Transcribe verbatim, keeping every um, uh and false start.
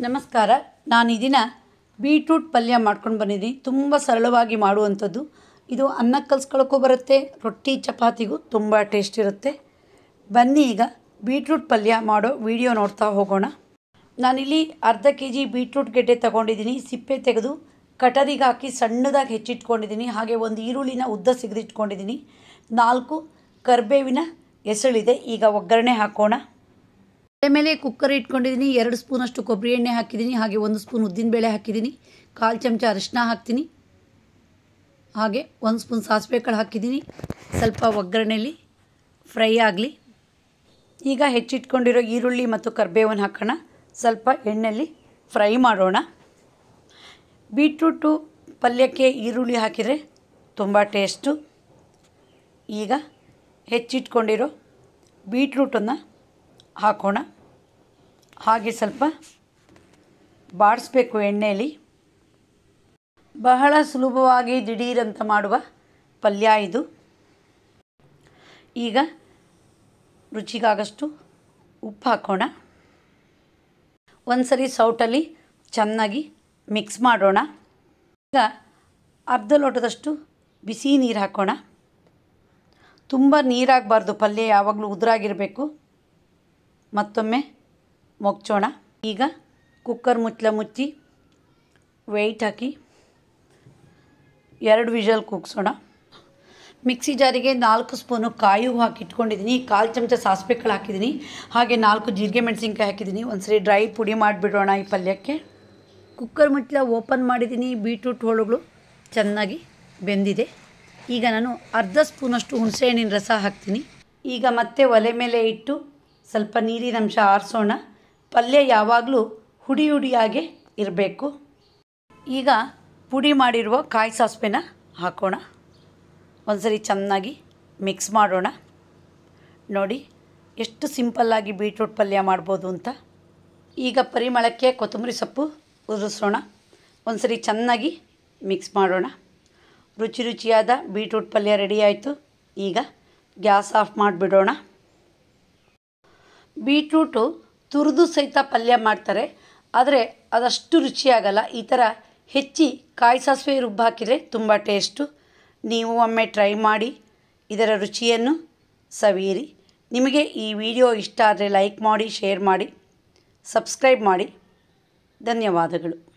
ನಮಸ್ಕಾರ. ನಾನು ಈ ದಿನ ಬೀಟ್ರೂಟ್ ಪಲ್ಯ ಮಾಡ್ಕೊಂಡು ಬಂದಿದ್ದೀನಿ. ತುಂಬ ಸರಳವಾಗಿ ಮಾಡುವಂಥದ್ದು. ಇದು ಅನ್ನಕ್ಕೆ ಕಲಿಸ್ಕೊಳ್ಳೋಕ್ಕೂ ಬರುತ್ತೆ, ರೊಟ್ಟಿ ಚಪಾತಿಗೂ ತುಂಬ ಟೇಸ್ಟ್ ಇರುತ್ತೆ. ಬನ್ನಿ ಈಗ ಬೀಟ್ರೂಟ್ ಪಲ್ಯ ಮಾಡೋ ವಿಡಿಯೋ ನೋಡ್ತಾ ಹೋಗೋಣ. ನಾನಿಲ್ಲಿ ಅರ್ಧ ಕೆ ಜಿ ಬೀಟ್ರೂಟ್ ಗೆಡ್ಡೆ ತೊಗೊಂಡಿದ್ದೀನಿ. ಸಿಪ್ಪೆ ತೆಗೆದು ಕಟರಿಗೆ ಹಾಕಿ ಸಣ್ಣದಾಗಿ ಹೆಚ್ಚಿಟ್ಕೊಂಡಿದ್ದೀನಿ. ಹಾಗೆ ಒಂದು ಈರುಳ್ಳಿನ ಉದ್ದ ಸಿಗದಿಟ್ಕೊಂಡಿದ್ದೀನಿ. ನಾಲ್ಕು ಕರಿಬೇವಿನ ಎಸಳಿದೆ. ಈಗ ಒಗ್ಗರಣೆ ಹಾಕೋಣ. ಮೇಲೆ ಕುಕ್ಕರ್ ಇಟ್ಕೊಂಡಿದ್ದೀನಿ. ಎರಡು ಸ್ಪೂನಷ್ಟು ಕೊಬ್ಬರಿ ಎಣ್ಣೆ ಹಾಕಿದ್ದೀನಿ. ಹಾಗೆ ಒಂದು ಸ್ಪೂನ್ ಉದ್ದಿನಬೇಳೆ ಹಾಕಿದ್ದೀನಿ. ಕಾಲು ಚಮಚ ಅರಿಶಿನ ಹಾಕ್ತೀನಿ. ಹಾಗೆ ಒಂದು ಸ್ಪೂನ್ ಸಾಸಿವೆ ಕಾಳು ಹಾಕಿದ್ದೀನಿ. ಸ್ವಲ್ಪ ಒಗ್ಗರಣೆಯಲ್ಲಿ ಫ್ರೈ ಆಗಲಿ. ಈಗ ಹೆಚ್ಚಿಟ್ಕೊಂಡಿರೋ ಈರುಳ್ಳಿ ಮತ್ತು ಕರಿಬೇವನ್ನು ಹಾಕೋಣ. ಸ್ವಲ್ಪ ಎಣ್ಣೆಯಲ್ಲಿ ಫ್ರೈ ಮಾಡೋಣ. ಬೀಟ್ರೂಟು ಪಲ್ಯಕ್ಕೆ ಈರುಳ್ಳಿ ಹಾಕಿದರೆ ತುಂಬ ಟೇಸ್ಟು. ಈಗ ಹೆಚ್ಚಿಟ್ಕೊಂಡಿರೋ ಬೀಟ್ರೂಟನ್ನು ಹಾಕೋಣ. ಹಾಗೆ ಸ್ವಲ್ಪ ಬಾಡಿಸ್ಬೇಕು ಎಣ್ಣೆಯಲ್ಲಿ. ಬಹಳ ಸುಲಭವಾಗಿ ದಿಢೀರಂತ ಮಾಡುವ ಪಲ್ಯ ಇದು. ಈಗ ರುಚಿಗಾಗಷ್ಟು ಉಪ್ಪು ಹಾಕೋಣ. ಒಂದು ಸರಿ ಸೌಟಲ್ಲಿ ಚೆನ್ನಾಗಿ ಮಿಕ್ಸ್ ಮಾಡೋಣ. ಈಗ ಅರ್ಧ ಲೋಟದಷ್ಟು ಬಿಸಿ ನೀರು ಹಾಕೋಣ. ತುಂಬ ನೀರಾಗಬಾರ್ದು, ಪಲ್ಯ ಯಾವಾಗಲೂ ಉದುರಾಗಿರಬೇಕು. ಮತ್ತೊಮ್ಮೆ ಮುಚ್ಚೋಣ. ಈಗ ಕುಕ್ಕರ್ ಮುಚ್ಚಳ ಮುಚ್ಚಿ ವೆಯ್ಟ್ ಹಾಕಿ ಎರಡು ವಿಷಲ್ ಕೂಗಿಸೋಣ. ಮಿಕ್ಸಿ ಜಾರಿಗೆ ನಾಲ್ಕು ಸ್ಪೂನು ಕಾಯಿ ಹೂವು ಹಾಕಿ ಇಟ್ಕೊಂಡಿದ್ದೀನಿ. ಕಾಲು ಚಮಚ ಸಾಸಿವೆ ಕಾಳು ಹಾಕಿದ್ದೀನಿ. ಹಾಗೆ ನಾಲ್ಕು ಜೀರಿಗೆ ಮೆಣಸಿನ್ಕಾಯಿ ಹಾಕಿದ್ದೀನಿ. ಒಂದು ಸರಿ ಡ್ರೈ ಪುಡಿ ಮಾಡಿಬಿಡೋಣ ಈ ಪಲ್ಯಕ್ಕೆ. ಕುಕ್ಕರ್ ಮುಚ್ಚಳ ಓಪನ್ ಮಾಡಿದ್ದೀನಿ. ಬೀಟ್ರೂಟ್ ಹೋಳುಗಳು ಚೆನ್ನಾಗಿ ಬೆಂದಿದೆ. ಈಗ ನಾನು ಅರ್ಧ ಸ್ಪೂನಷ್ಟು ಹುಣಸೆಹಣ್ಣಿನ ರಸ ಹಾಕ್ತೀನಿ. ಈಗ ಮತ್ತೆ ಒಲೆ ಮೇಲೆ ಇಟ್ಟು ಸ್ವಲ್ಪ ನೀರಿನ ಅಂಶ ಆರಿಸೋಣ. ಪಲ್ಯ ಯಾವಾಗಲೂ ಹುಡಿ ಹುಡಿಯಾಗೆ ಇರಬೇಕು. ಈಗ ಪುಡಿ ಮಾಡಿರುವ ಕಾಯಿ ಸಾಸಿವೆನ ಹಾಕೋಣ. ಒಂದು ಸರಿ ಚೆನ್ನಾಗಿ ಮಿಕ್ಸ್ ಮಾಡೋಣ. ನೋಡಿ ಎಷ್ಟು ಸಿಂಪಲ್ಲಾಗಿ ಬೀಟ್ರೂಟ್ ಪಲ್ಯ ಮಾಡ್ಬೋದು ಅಂತ. ಈಗ ಪರಿಮಳಕ್ಕೆ ಕೊತ್ತಂಬರಿ ಸೊಪ್ಪು ಉದುರಿಸೋಣ. ಒಂದು ಸರಿ ಚೆನ್ನಾಗಿ ಮಿಕ್ಸ್ ಮಾಡೋಣ. ರುಚಿ ರುಚಿಯಾದ ಬೀಟ್ರೂಟ್ ಪಲ್ಯ ರೆಡಿ ಆಯಿತು. ಈಗ ಗ್ಯಾಸ್ ಆಫ್ ಮಾಡಿಬಿಡೋಣ. ಬೀಟ್ರೂಟು ತುರಿದು ಸಹಿತ ಪಲ್ಯ ಮಾಡ್ತಾರೆ, ಆದರೆ ಅದಷ್ಟು ರುಚಿಯಾಗಲ್ಲ. ಈ ಥರ ಹೆಚ್ಚಿ ಕಾಯಿ ಸಾಸಿವೆ ರುಬ್ಬಿ ಹಾಕಿದರೆ ತುಂಬ ಟೇಸ್ಟು. ನೀವು ಒಮ್ಮೆ ಟ್ರೈ ಮಾಡಿ ಇದರ ರುಚಿಯನ್ನು ಸವಿಯಿರಿ. ನಿಮಗೆ ಈ ವಿಡಿಯೋ ಇಷ್ಟ ಆದರೆ ಲೈಕ್ ಮಾಡಿ, ಶೇರ್ ಮಾಡಿ, ಸಬ್ಸ್ಕ್ರೈಬ್ ಮಾಡಿ. ಧನ್ಯವಾದಗಳು.